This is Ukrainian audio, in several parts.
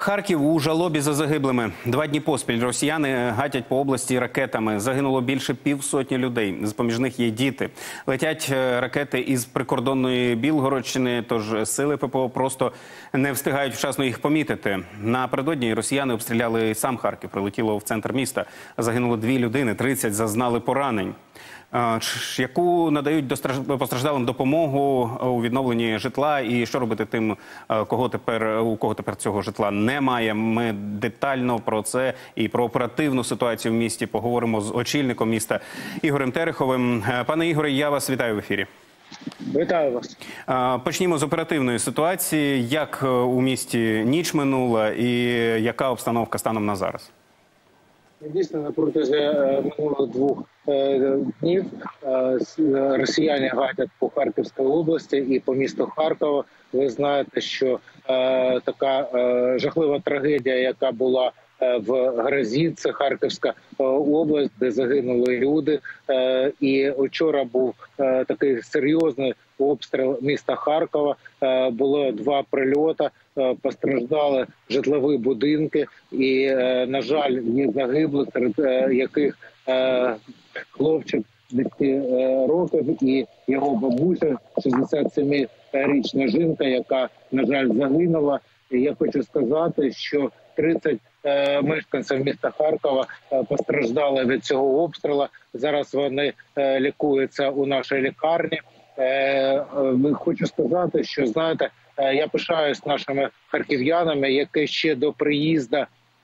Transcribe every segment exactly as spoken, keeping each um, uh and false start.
Харків у жалобі за загиблими. Два дні поспіль росіяни гатять по області ракетами. Загинуло більше півсотні людей. З-поміж них є діти. Летять ракети із прикордонної Білгородщини, тож сили ППО просто не встигають вчасно їх помітити. Напередодні росіяни обстріляли сам Харків. Прилетіло в центр міста. Загинуло дві людини, тридцять зазнали поранень. Яку надають постраждалим допомогу у відновленні житла і що робити тим, кого тепер, у кого тепер цього житла немає. Ми детально про це і про оперативну ситуацію в місті поговоримо з очільником міста Ігорем Тереховим. Пане Ігоре, я вас вітаю в ефірі. Вітаю вас. Почнімо з оперативної ситуації. Як у місті ніч минула і яка обстановка станом на зараз? Дійсно, на протязі минулих двох днів росіяни гатять по Харківській області і по місту Харкова. Ви знаєте, що така жахлива трагедія, яка була в Грозі, це Харківська область, де загинули люди. І вчора був такий серйозний обстріл міста Харкова. Було два прильоти, постраждали житлові будинки. І, на жаль, є загиблих, серед яких хлопчик десяти років і його бабуся, шістдесят семирічна жінка, яка, на жаль, загинула. І я хочу сказати, що тридцять мешканців міста Харкова постраждали від цього обстрілу. Зараз вони лікуються у нашій лікарні. Хочу сказати, що, знаєте, я пишаюсь нашими харків'янами, які ще до приїзду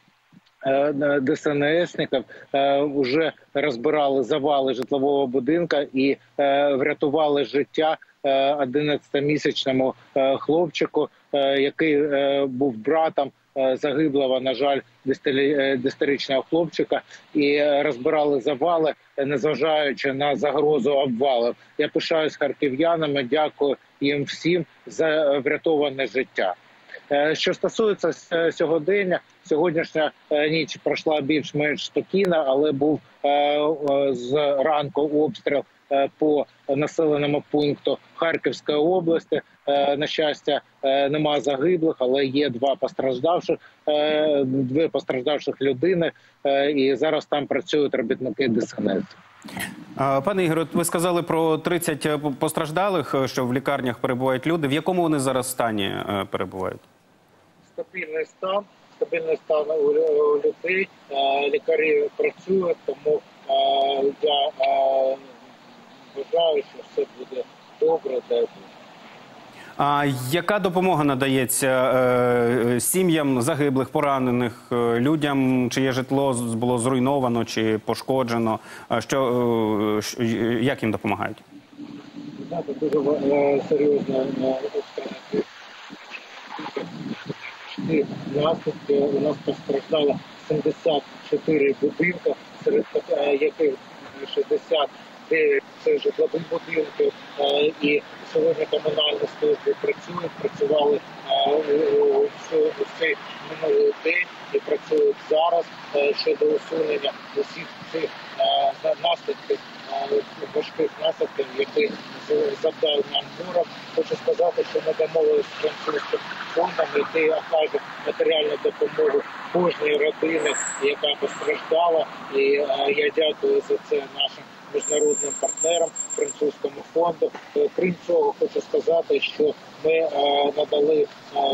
ДСНСників вже розбирали завали житлового будинку і врятували життя одинадцятимісячному хлопчику, який був братом загиблого, на жаль, десятирічного хлопчика, і розбирали завали, незважаючи на загрозу обвалів. Я пишаюсь харків'янами, дякую їм всім за врятоване життя. Що стосується сьогодення, сьогоднішня ніч пройшла більш-менш спокійно, але був з ранку обстріл по населеному пункту Харківської області. На щастя, нема загиблих, але є два постраждавших, дві постраждавших людини, і зараз там працюють робітники ДСНС. Пане Ігоре, ви сказали про тридцять постраждалих, що в лікарнях перебувають люди. В якому вони зараз стані перебувають? Стабільний стан, стабільний стан у людей, лікарі працюють, тому я вважаю, що все буде добре. А яка допомога надається е, сім'ям загиблих, поранених, е, людям, чиє житло було зруйновано чи пошкоджено? Що, е, як їм допомагають? Знаєте, дуже е, серйозно обстріли. Наслідки у нас постраждало сімдесят чотири будинки, серед яких шістдесят дев'ять це житлові будинки, і сьогодні комунальні служби працюють, працювали у цей минулий день і працюють зараз щодо усунення усіх цих наслідків, важких наслідків, які завдав нам ворог. Хочу сказати, що ми домовилися з французьким фондом, який окаже матеріальну допомогу кожній родині, яка постраждала. І я дякую за це нашим міжнародним партнерам, французькому фонду. Крім цього, хочу сказати, що ми надали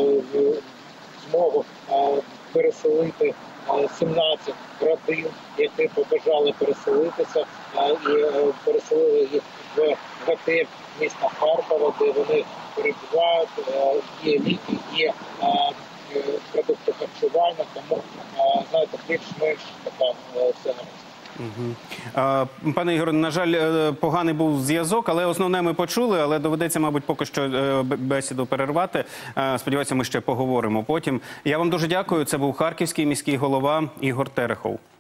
змогу переселити сімнадцять родин, які побажали переселитися, і переселили їх в готель міста Харкова, де вони перебувають, є ліки, є продукти харчування, тому, знаєте, більш-менш така все на Угу. Пане Ігоре, на жаль, поганий був зв'язок, але основне ми почули, але доведеться, мабуть, поки що бесіду перервати. Сподіваюся, ми ще поговоримо потім. Я вам дуже дякую. Це був харківський міський голова Ігор Терехов.